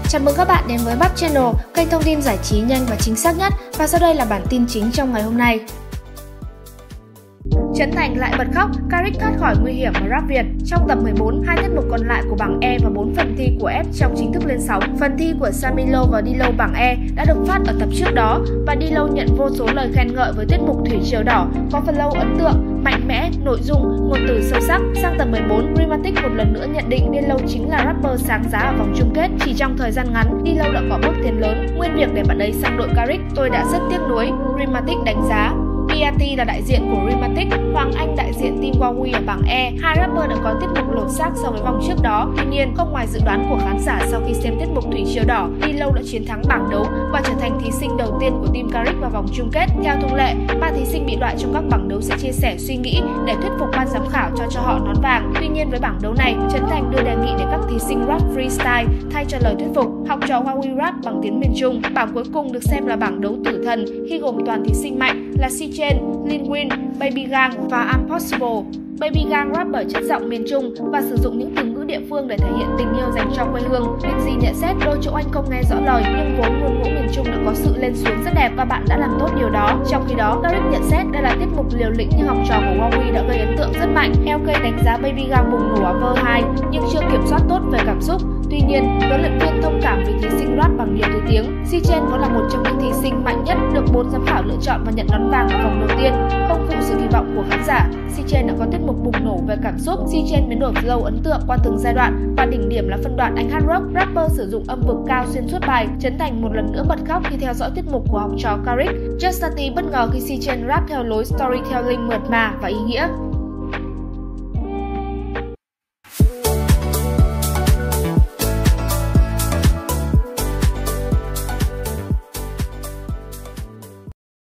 Chào mừng các bạn đến với Bắp Channel, kênh thông tin giải trí nhanh và chính xác nhất. Và sau đây là bản tin chính trong ngày hôm nay. Trấn Thành lại bật khóc, Caric thoát khỏi nguy hiểm ở rap Việt. Trong tập 14, 2 tiết mục còn lại của bảng E và 4 phần thi của F trong chính thức lên sóng. Phần thi của Samilo và Dilo bảng E đã được phát ở tập trước đó và Dilo nhận vô số lời khen ngợi với tiết mục Thủy Triều Đỏ, có flow ấn tượng, mạnh mẽ, nội dung, ngôn từ sâu sắc. Sang tập 14, Rematic một lần nữa nhận định Dilo chính là rapper sáng giá ở vòng chung kết. Chỉ trong thời gian ngắn, Dilo đã có bước tiến lớn. Nguyên việc để bạn ấy sang đội Caric, tôi đã rất tiếc nuối, Rematic đánh giá. BRT là đại diện của Rematic, Hoàng Anh đại diện team Huawei ở bảng E. Hai rapper đã có tiết mục lột xác so với vòng trước đó. Tuy nhiên, không ngoài dự đoán của khán giả sau khi xem tiết mục Thủy Triều Đỏ, Dilo đã chiến thắng bảng đấu và trở thành thí sinh đầu tiên của team Caric vào vòng chung kết. Theo thông lệ, 3 thí sinh bị loại trong các bảng đấu sẽ chia sẻ suy nghĩ để thuyết phục ban giám khảo cho họ nón vàng. Tuy nhiên, với bảng đấu này, Trấn Thành đưa đề nghị để các thí sinh rap freestyle thay cho lời thuyết phục, học trò Huawei rap bằng tiếng miền Trung. Bảng cuối cùng được xem là bảng đấu tử thần khi gồm toàn thí sinh mạnh là C-Chain, Lil Wayne, Baby Gang và Impossible. Baby Gang rap bởi chất giọng miền Trung và sử dụng những từ ngữ địa phương để thể hiện tình yêu dành cho quê hương. Big G nhận xét đôi chỗ anh không nghe rõ lời nhưng vốn ngôn ngữ miền Trung đã có sự lên xuống rất đẹp và bạn đã làm tốt điều đó. Trong khi đó, Caric nhận xét đây là tiết mục liều lĩnh nhưng học trò của Huawei đã gây ấn tượng rất mạnh. LK đánh giá Baby Gang bùng nổ ở verse 2 nhưng chưa kiểm soát tốt về cảm xúc. Tuy nhiên, huấn luyện viên thông cảm với thí sinh rap bằng nhiều thứ tiếng. C-Chain vẫn là một trong những thí sinh mạnh nhất được 4 giám khảo lựa chọn và nhận nón vàng ở vòng đầu tiên, không phụ sự kỳ vọng của khán giả. C-Chain đã có tiết mục bùng nổ về cảm xúc. C-Chain biến đổi flow ấn tượng qua từng giai đoạn và đỉnh điểm là phân đoạn anh hát rock. Rapper sử dụng âm vực cao xuyên suốt bài. Trấn Thành một lần nữa bật khóc khi theo dõi tiết mục của học trò Caric. Justati bất ngờ khi C-Chain rap theo lối storytelling mượt mà và ý nghĩa.